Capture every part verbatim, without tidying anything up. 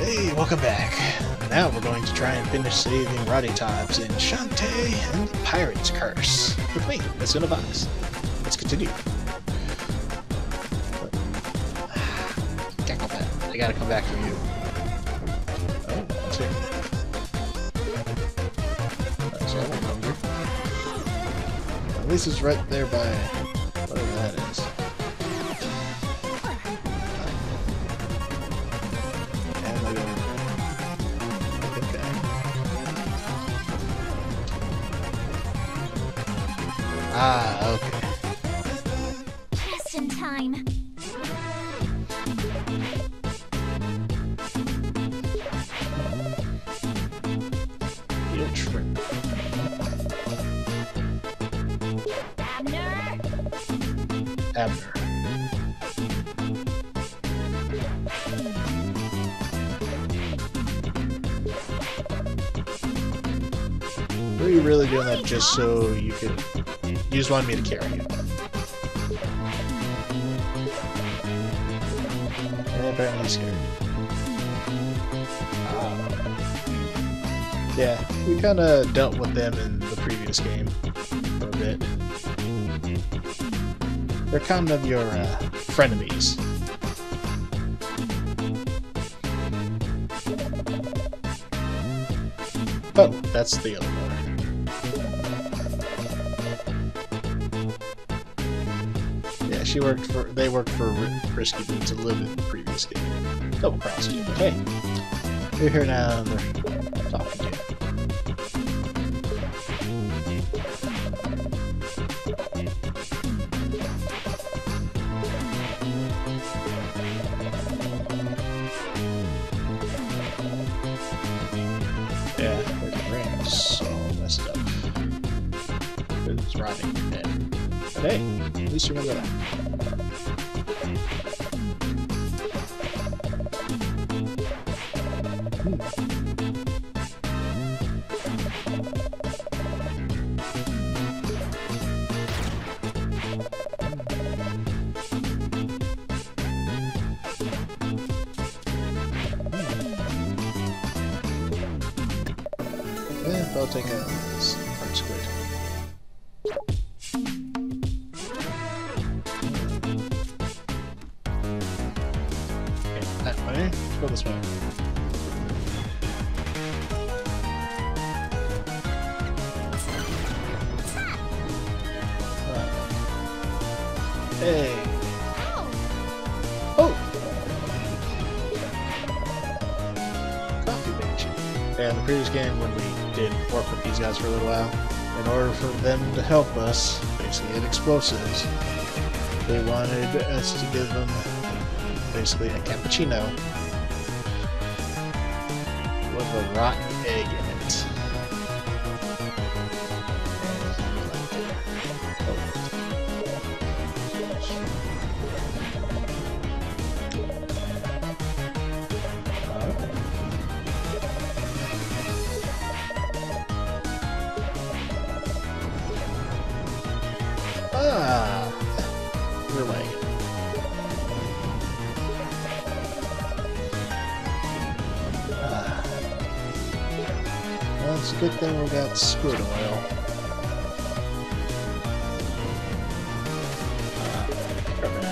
Hey, welcome back. Now we're going to try and finish saving Rottytops in Shantae and the Pirate's Curse. With me, esunavox. Let's continue. Cackle pet. I gotta come back for you. Oh, let's see. That's all I'm hungry. At least it's right there by whatever that is. Ah, okay. Just in time. Field trip. Abner. Abner. Were you really doing that just so you could? You just wanted me to carry you. And apparently he's scared. Uh, yeah, we kind of dealt with them in the previous game for a bit. They're kind of your uh, frenemies. Oh, that's the other one. She worked for. They worked for Risky Boots a little bit in the previous game. Double crossed you, but hey, you're here now and they're talking to you. Yeah, the ring's all messed up. It's rotting your head. But hey, at least remember that. Yeah, I'll take a front squid. Okay, that way. Let's go this way. Right. Hey. Oh. Coffee bench. Yeah, in the previous game when we did work with these guys for a little while, in order for them to help us basically get explosives, they wanted us to give them basically a cappuccino with a rotten egg in it. Ah, your wagon. Ah. Well, it's a good thing we got squid oil. Ah, perfect.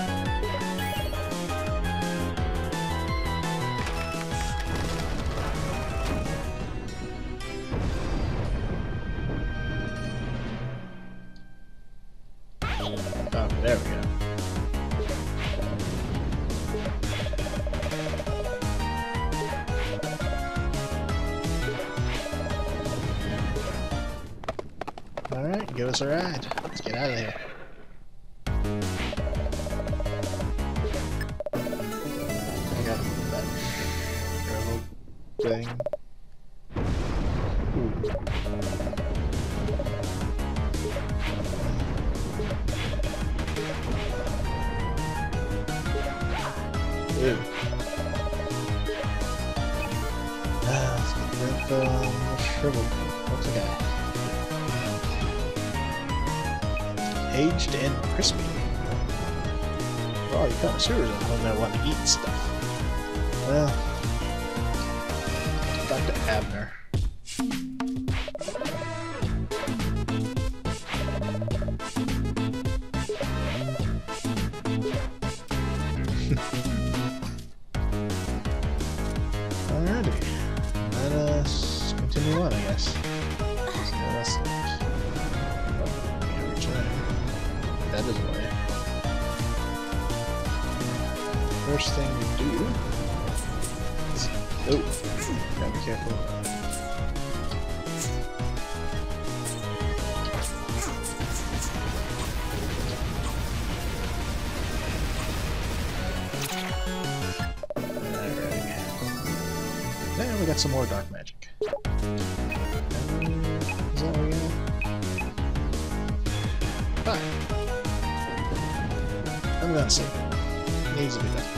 Oh, there we go. Alright, give us a ride. Let's get out of here. I got that shriveled thing. Ooh. Ew. Ah, let's get rid of um, Shriveled. What's the guy? Aged and crispy. Oh, you connoisseurs on when I want to eat stuff. Well, talk to Abner. Alrighty. Let us continue on, I guess. So that's it. Oh, can't reach that. That is way. First thing we do is... Oh! Gotta be careful. Alright. Now we got some more dark magic. Um, is that what we got? Fine. I'm gonna save it. Needs to be done.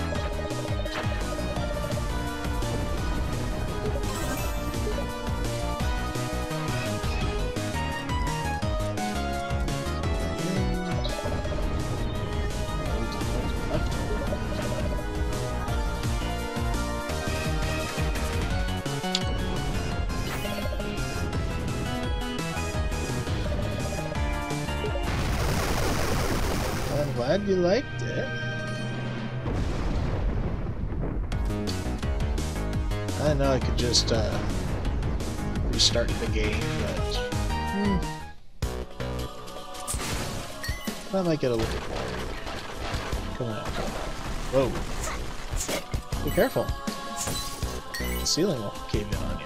I'm glad you liked it. I know I could just uh, restart the game, but hmm, that might get a little boring. Come on. Whoa. Be careful. The ceiling will cave in on you.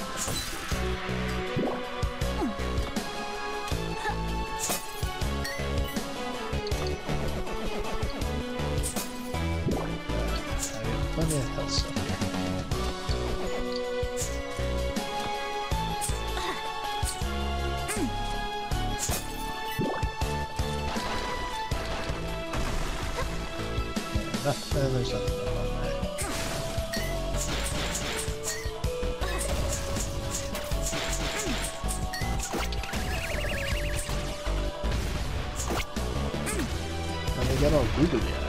Plenty of health stuff here. Yeah, nothing, there's nothing up on that. And they get all googly at it.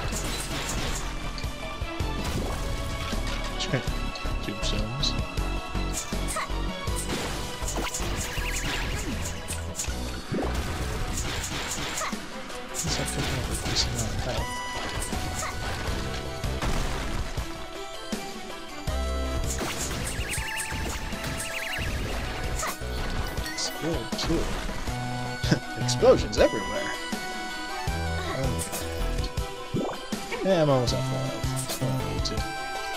Tombstones. Since I've taken up a decent amount of health. It's good too. Explosions everywhere. Okay. Yeah, I'm almost at full health. So I don't need to.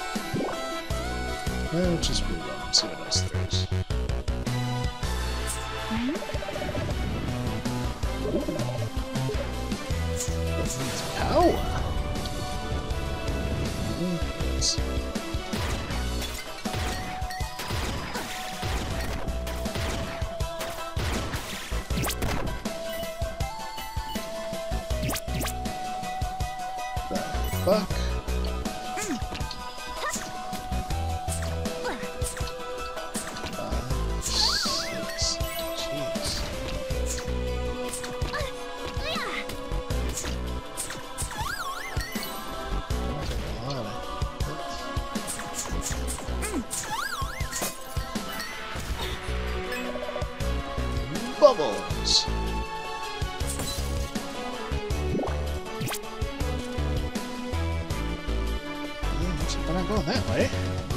Well, let's just move on and see what else there is. It needs power. Let's see. The fuck? Bubbles! Yeah, looks like we're not going that way.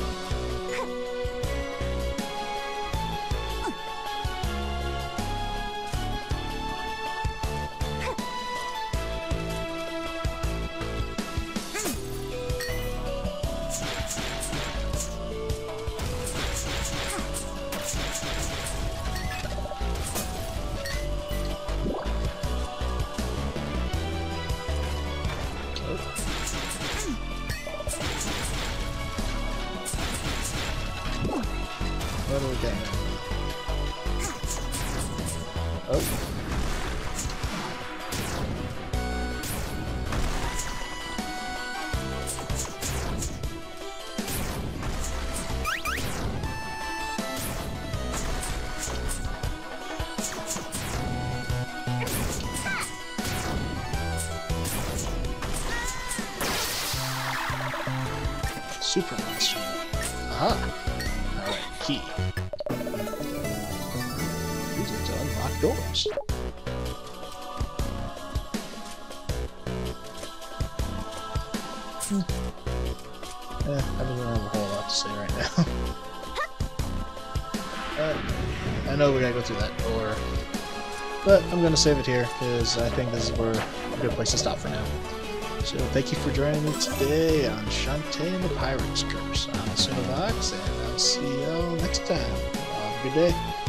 What do we get? Oh. Super monster. Aha. Alright. key. Use it to unlock doors. Eh, I don't have a whole lot to say right now. uh, I know we gotta go through that door, but I'm gonna save it here because I think this is where a good place to stop for now. So thank you for joining me today on Shantae and the Pirate's Curse. I'm esunavox, and I'll see y'all next time. Have a good day.